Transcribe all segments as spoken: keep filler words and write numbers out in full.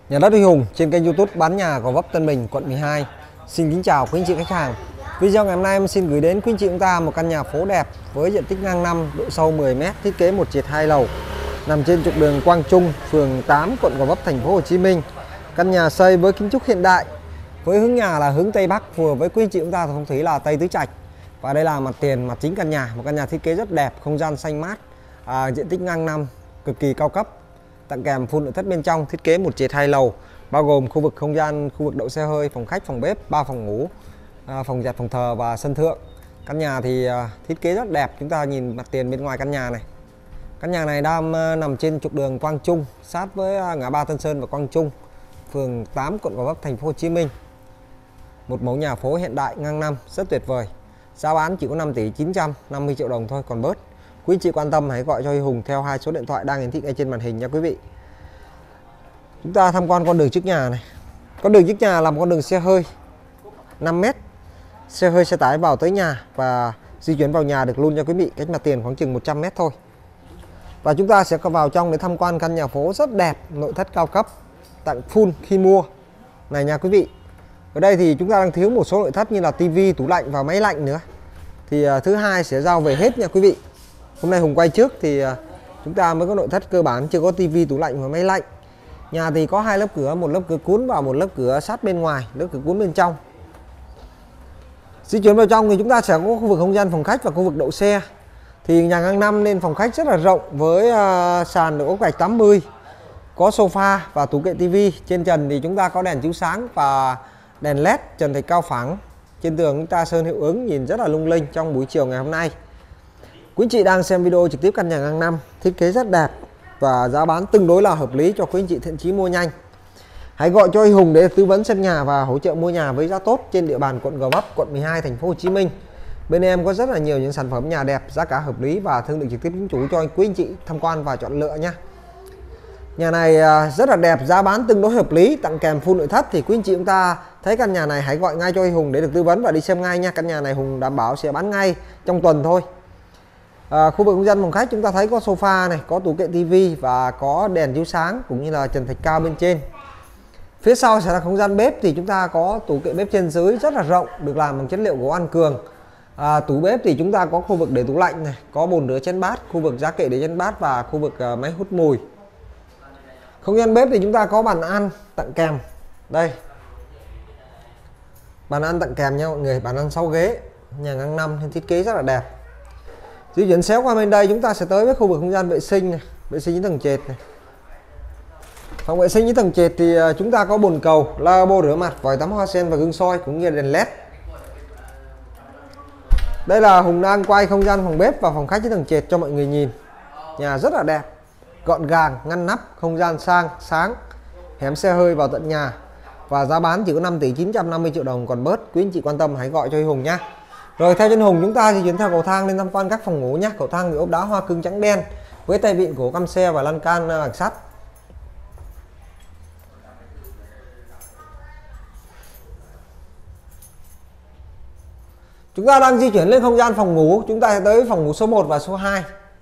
Nhà đất Huy Hùng trên kênh YouTube bán nhà Gò Vấp Tân Bình, quận mười hai. Xin kính chào quý anh chị khách hàng. Video ngày hôm nay em xin gửi đến quý anh chị chúng ta một căn nhà phố đẹp với diện tích ngang năm, độ sâu mười mét, thiết kế một trệt hai lầu, nằm trên trục đường Quang Trung, phường tám, quận Gò Vấp, thành phố Hồ Chí Minh. Căn nhà xây với kiến trúc hiện đại, với hướng nhà là hướng Tây Bắc, phù hợp với quý anh chị chúng ta phong thủy là Tây Tứ Trạch. Và đây là mặt tiền, mặt chính căn nhà, một căn nhà thiết kế rất đẹp, không gian xanh mát, à, diện tích ngang năm, cực kỳ cao cấp. Tặng kèm full nội thất bên trong, thiết kế một trệt hai lầu, bao gồm khu vực không gian, khu vực đậu xe hơi, phòng khách, phòng bếp, ba phòng ngủ, à, phòng giặt, phòng thờ và sân thượng. Căn nhà thì à, thiết kế rất đẹp. Chúng ta nhìn mặt tiền bên ngoài căn nhà này. Căn nhà này đang à, nằm trên trục đường Quang Trung, sát với à, ngã ba Tân Sơn và Quang Trung, phường tám, quận Gò Vấp, thành phố Hồ Chí Minh. Một mẫu nhà phố hiện đại ngang năm, rất tuyệt vời. Giá bán chỉ có năm tỷ chín trăm năm mươi triệu đồng thôi, còn bớt. Quý chị quan tâm hãy gọi cho Huy Hùng theo hai số điện thoại đang hiển thị ngay trên màn hình nha quý vị. Chúng ta tham quan con đường trước nhà này. Con đường trước nhà là một con đường xe hơi năm mét. Xe hơi xe tải vào tới nhà và di chuyển vào nhà được luôn nha quý vị. Cách mặt tiền khoảng chừng một trăm mét thôi. Và chúng ta sẽ vào trong để tham quan căn nhà phố rất đẹp, nội thất cao cấp, tặng full khi mua này nha quý vị. Ở đây thì chúng ta đang thiếu một số nội thất như là tivi, tủ lạnh và máy lạnh nữa. Thì uh, thứ hai sẽ giao về hết nha quý vị. Hôm nay Hùng quay trước thì uh, chúng ta mới có nội thất cơ bản, chưa có tivi, tủ lạnh và máy lạnh. Nhà thì có hai lớp cửa, một lớp cửa cuốn và một lớp cửa sát bên ngoài, lớp cửa cuốn bên trong. Di chuyển vào trong thì chúng ta sẽ có khu vực không gian phòng khách và khu vực đậu xe. Thì nhà ngang năm nên phòng khách rất là rộng với uh, sàn được ốp gạch tám mươi, có sofa và tủ kệ tivi. Trên trần thì chúng ta có đèn chiếu sáng và đèn led, trần thạch cao phẳng. Trên tường chúng ta sơn hiệu ứng nhìn rất là lung linh trong buổi chiều ngày hôm nay. Quý chị đang xem video trực tiếp căn nhà ngang năm, thiết kế rất đẹp và giá bán tương đối là hợp lý cho quý anh chị thiện chí mua nhanh. Hãy gọi cho Huy Hùng để tư vấn xem nhà và hỗ trợ mua nhà với giá tốt trên địa bàn quận Gò Vấp, quận mười hai, thành phố Hồ Chí Minh. Bên em có rất là nhiều những sản phẩm nhà đẹp, giá cả hợp lý và thương lượng trực tiếp chính chủ cho quý anh chị tham quan và chọn lựa nha. Nhà này rất là đẹp, giá bán tương đối hợp lý, tặng kèm full nội thất. Thì quý anh chị chúng ta thấy căn nhà này hãy gọi ngay cho Huy Hùng để được tư vấn và đi xem ngay nha. Căn nhà này Hùng đảm bảo sẽ bán ngay trong tuần thôi. À, khu vực không gian phòng khách chúng ta thấy có sofa này, có tủ kệ tivi và có đèn chiếu sáng cũng như là trần thạch cao bên trên. Phía sau sẽ là không gian bếp, thì chúng ta có tủ kệ bếp trên dưới rất là rộng, được làm bằng chất liệu gỗ An Cường. À, tủ bếp thì chúng ta có khu vực để tủ lạnh này, có bồn rửa chén bát, khu vực giá kệ để chén bát và khu vực uh, máy hút mùi. Không gian bếp thì chúng ta có bàn ăn tặng kèm. Đây, bàn ăn tặng kèm nha mọi người, bàn ăn sáu ghế, nhà ngang năm thiết kế rất là đẹp. Di chuyển xéo qua bên đây chúng ta sẽ tới với khu vực không gian vệ sinh này, vệ sinh những tầng trệt này. Phòng vệ sinh những tầng trệt thì chúng ta có bồn cầu, lavabo rửa mặt, vòi tắm hoa sen và gương soi cũng như đèn led. Đây là Hùng đang quay không gian phòng bếp và phòng khách những tầng trệt cho mọi người nhìn. Nhà rất là đẹp, gọn gàng, ngăn nắp, không gian sang, sáng, hẻm xe hơi vào tận nhà. Và giá bán chỉ có năm tỷ chín trăm năm mươi triệu đồng, còn bớt. Quý anh chị quan tâm hãy gọi cho Huy Hùng nha. Rồi theo chân Hùng chúng ta di chuyển theo cầu thang lên tham quan các phòng ngủ nhé. Cầu thang thì ốp đá hoa cương trắng đen với tay vịn của căm xe và lan can bằng sắt. Chúng ta đang di chuyển lên không gian phòng ngủ, chúng ta sẽ tới phòng ngủ số một và số hai.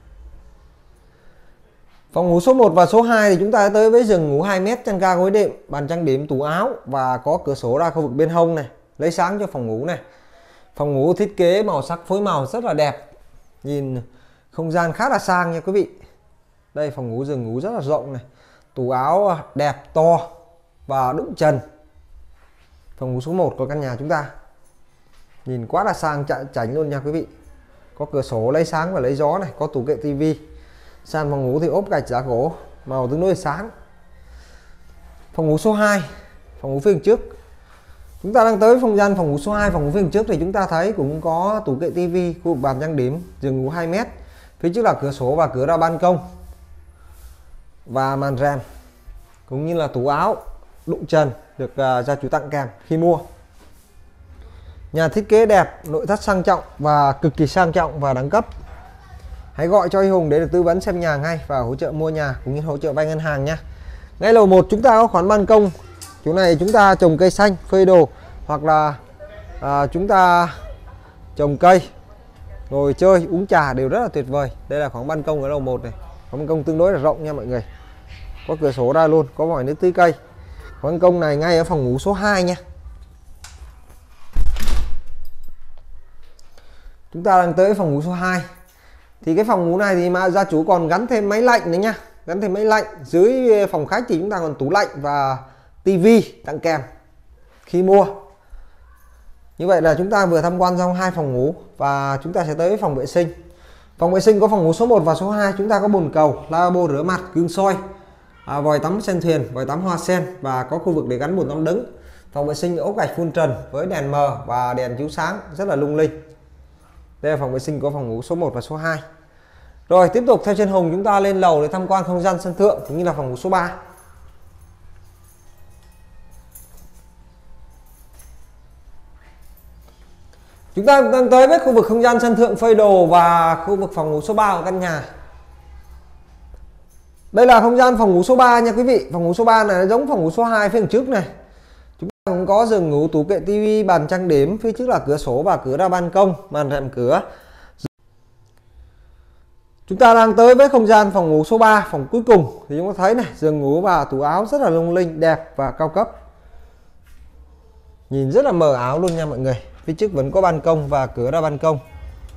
Phòng ngủ số một và số hai thì chúng ta tới với giường ngủ hai mét, chăn ga gối đệm, bàn trang điểm, tủ áo và có cửa sổ ra khu vực bên hông này, lấy sáng cho phòng ngủ này. Phòng ngủ thiết kế màu sắc phối màu rất là đẹp, nhìn không gian khá là sang nha quý vị. Đây phòng ngủ, giường ngủ rất là rộng này, tủ áo đẹp to và đụng trần. Phòng ngủ số một của căn nhà chúng ta nhìn quá là sang chảnh luôn nha quý vị. Có cửa sổ lấy sáng và lấy gió này, có tủ kệ tivi. Sàn phòng ngủ thì ốp gạch giá gỗ, màu tương đối sáng. Phòng ngủ số hai, phòng ngủ phía bên trước. Chúng ta đang tới không gian phòng ngủ số hai. Phòng ngủ phía bên trước thì chúng ta thấy cũng có tủ kệ tivi, khu vực bàn trang điểm, giường ngủ hai mét. Phía trước là cửa sổ và cửa ra ban công và màn rèm cũng như là tủ áo đụng trần được uh, gia chủ tặng kèm khi mua. Nhà thiết kế đẹp, nội thất sang trọng và cực kỳ sang trọng và đẳng cấp. Hãy gọi cho Huy Hùng để được tư vấn xem nhà ngay và hỗ trợ mua nhà cũng như hỗ trợ vay ngân hàng nha. Ngay lầu một chúng ta có khoán ban công. Chỗ này chúng ta trồng cây xanh, phơi đồ hoặc là à, chúng ta trồng cây, ngồi chơi, uống trà đều rất là tuyệt vời. Đây là khoán ban công ở lầu một này. Khoán ban công tương đối là rộng nha mọi người. Có cửa sổ ra luôn, có vòi nước tưới cây. ban công này ngay ở phòng ngủ số hai nha. Chúng ta đang tới phòng ngủ số hai. Thì cái phòng ngủ này thì mà gia chủ còn gắn thêm máy lạnh nữa nha, gắn thêm máy lạnh. Dưới phòng khách thì chúng ta còn tủ lạnh và tivi tặng kèm khi mua. Như vậy là chúng ta vừa tham quan xong hai phòng ngủ và chúng ta sẽ tới phòng vệ sinh. Phòng vệ sinh có phòng ngủ số một và số hai, chúng ta có bồn cầu, lavabo rửa mặt, gương soi, à, vòi tắm sen thuyền, vòi tắm hoa sen và có khu vực để gắn bồn tắm đứng. Phòng vệ sinh ốp gạch phun trần với đèn mờ và đèn chiếu sáng rất là lung linh. Đây là phòng vệ sinh của phòng ngủ số một và số hai. Rồi tiếp tục theo chân Hùng chúng ta lên lầu để tham quan không gian sân thượng cũng như là phòng ngủ số ba. Chúng ta đang tới với khu vực không gian sân thượng phơi đồ và khu vực phòng ngủ số ba của căn nhà. Đây là không gian phòng ngủ số ba nha quý vị. Phòng ngủ số ba này giống phòng ngủ số hai phía trước này. Chúng ta cũng có giường ngủ, tủ kệ tivi, bàn trang điểm, phía trước là cửa sổ và cửa ra ban công, màn rèm cửa. Chúng ta đang tới với không gian phòng ngủ số ba, phòng cuối cùng thì chúng ta thấy này, giường ngủ và tủ áo rất là lung linh, đẹp và cao cấp. Nhìn rất là mờ ảo luôn nha mọi người. Phía trước vẫn có ban công và cửa ra ban công.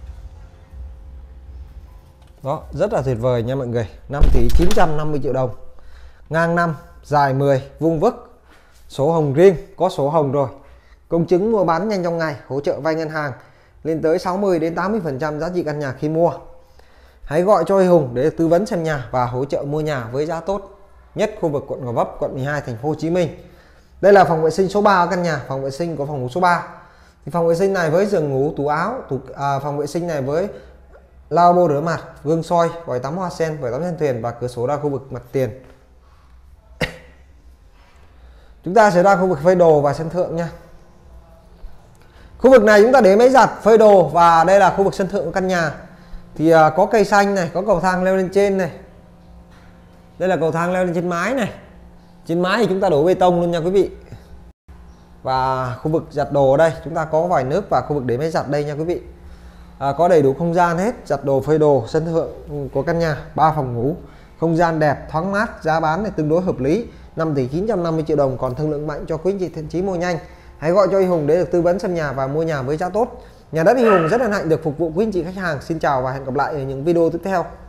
Đó, rất là tuyệt vời nha mọi người. năm tỷ chín trăm năm mươi triệu đồng. Ngang năm, dài mười, vuông vức. Sổ hồng riêng, có sổ hồng rồi. Công chứng mua bán nhanh trong ngày, hỗ trợ vay ngân hàng lên tới sáu mươi đến tám mươi phần trăm giá trị căn nhà khi mua. Hãy gọi cho Hùng để tư vấn xem nhà và hỗ trợ mua nhà với giá tốt nhất khu vực quận Gò Vấp, quận mười hai, thành phố Hồ Chí Minh. Đây là phòng vệ sinh số ba ở căn nhà, phòng vệ sinh của phòng ngủ số ba. Thì phòng vệ sinh này với giường ngủ, tủ áo, tủ, à, phòng vệ sinh này với lavabo rửa mặt, gương soi, vòi tắm hoa sen, vòi tắm sen thuyền và cửa sổ ra khu vực mặt tiền. Chúng ta sẽ ra khu vực phơi đồ và sân thượng nha. Khu vực này chúng ta để máy giặt, phơi đồ và đây là khu vực sân thượng của căn nhà. Thì à, có cây xanh này, có cầu thang leo lên trên này. Đây là cầu thang leo lên trên mái này. Trên mái thì chúng ta đổ bê tông luôn nha quý vị. Và khu vực giặt đồ ở đây chúng ta có vòi nước và khu vực để máy giặt đây nha quý vị. À, có đầy đủ không gian hết, giặt đồ, phơi đồ, sân thượng của căn nhà, ba phòng ngủ, không gian đẹp, thoáng mát, giá bán này tương đối hợp lý, năm tỷ chín trăm năm mươi triệu đồng, còn thương lượng mạnh cho quý anh chị thiện chí mua nhanh. Hãy gọi cho Y Hùng để được tư vấn xem nhà và mua nhà với giá tốt. Nhà đất Y Hùng rất hân hạnh được phục vụ quý anh chị khách hàng. Xin chào và hẹn gặp lại ở những video tiếp theo.